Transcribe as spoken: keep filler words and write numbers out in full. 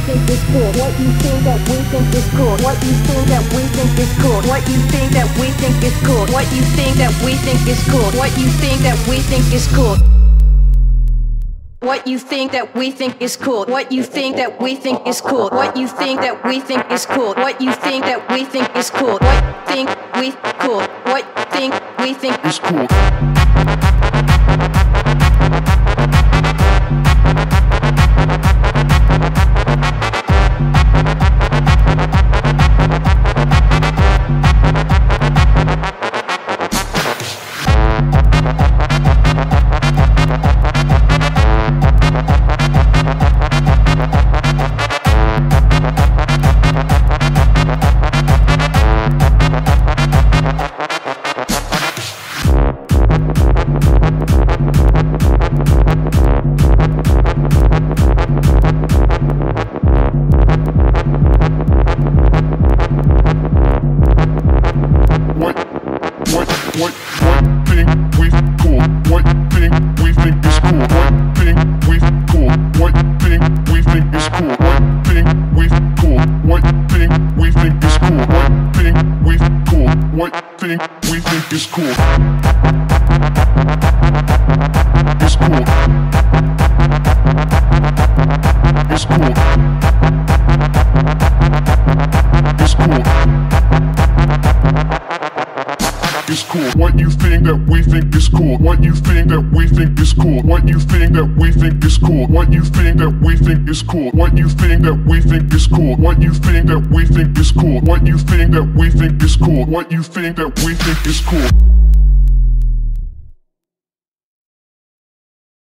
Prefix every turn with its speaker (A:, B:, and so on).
A: think is cool? What you think that we think is cool? What you think that we think is cool? What you think that we think is cool? What you think that we think is cool? What you think that we think is cool? What you think that we think is cool? What you think that we think is cool? What you think that we think is cool? What you think that we think is cool? What think we cool? What think we think is cool? What you think that we think is cool? What you think that we think is cool? What you think that we think is cool? What you think that we think is cool? What you think that we think is cool? What you think that we think is cool? What you think that we think is cool? What you think that we think is cool?